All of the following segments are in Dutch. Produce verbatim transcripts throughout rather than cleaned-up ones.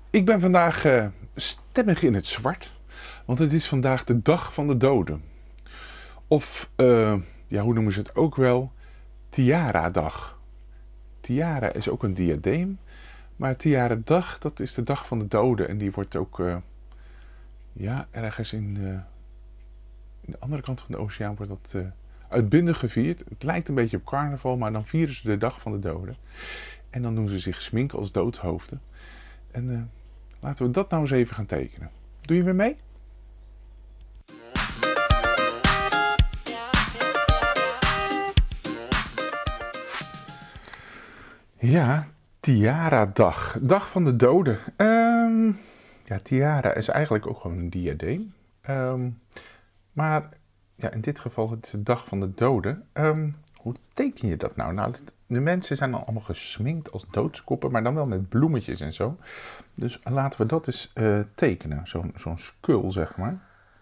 Ik ben vandaag uh, stemmig in het zwart, want het is vandaag de dag van de doden. Of, uh, ja, hoe noemen ze het ook wel? Tiara-dag. Tiara is ook een diadeem, maar Tiara-dag, dat is de dag van de doden. En die wordt ook, uh, ja, ergens in, uh, in de andere kant van de oceaan wordt dat uh, uitbundig gevierd. Het lijkt een beetje op carnaval, maar dan vieren ze de dag van de doden. En dan doen ze zich sminken als doodhoofden. En uh, laten we dat nou eens even gaan tekenen. Doe je weer mee? Ja, Tiara-dag. Dag van de doden. Um, ja, tiara is eigenlijk ook gewoon een diadeem. Um, maar ja, in dit geval het is de dag van de doden. Um, hoe teken je dat nou? Nou, de mensen zijn dan allemaal gesminkt als doodskoppen, maar dan wel met bloemetjes en zo. Dus laten we dat eens uh, tekenen. Zo'n zo'n skull, zeg maar.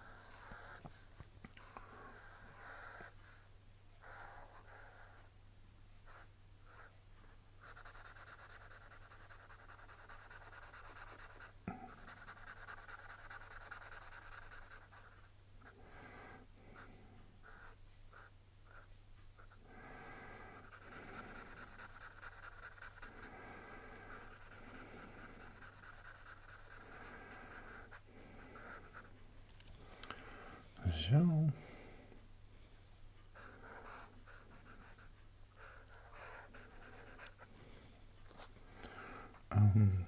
Zo. Um.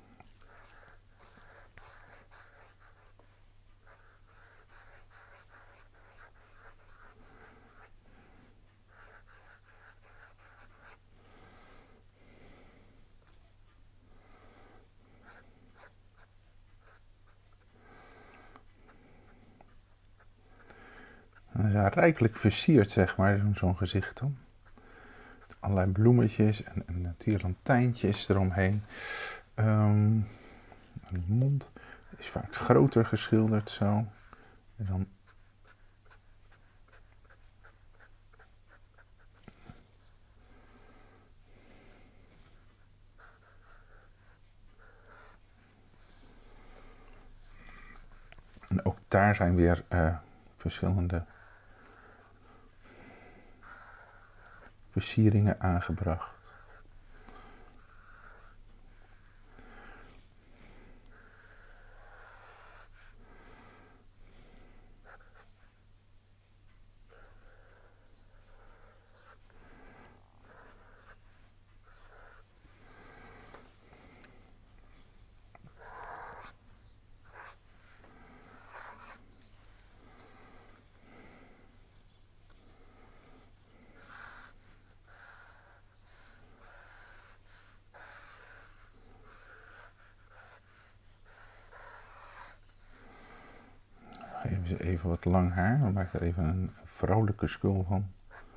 Ja, rijkelijk versierd, zeg maar, zo'n gezicht dan. Allerlei bloemetjes en, en tierlantijntjes eromheen. Um, de mond is vaak groter geschilderd zo. En dan en ook daar zijn weer uh, verschillende versieringen aangebracht. Even, even wat lang haar, dan maak ik er even een vrouwelijke skull van.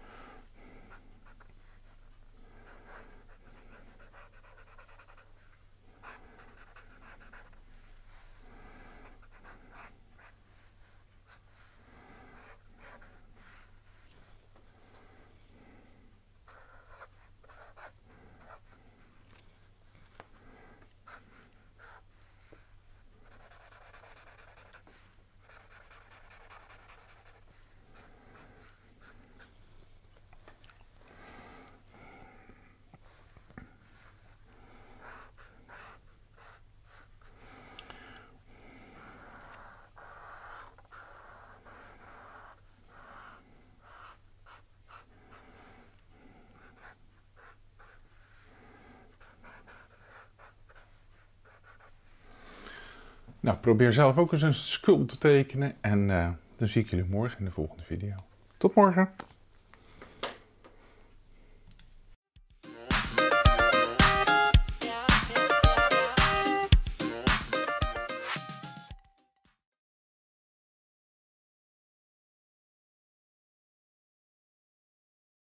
Nou, probeer zelf ook eens een skull te tekenen en uh, dan zie ik jullie morgen in de volgende video. Tot morgen!